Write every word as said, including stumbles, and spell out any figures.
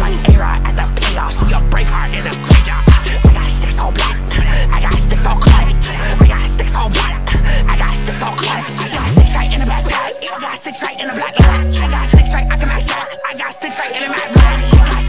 like A-Rod at the playoffs. See your Braveheart in a graveyard. I got sticks on black, I got sticks on clay, I got sticks on black, I got sticks on clay. I got sticks right in the back, I got sticks right in the black, I got sticks right, I can match that. I got sticks right in the back, I got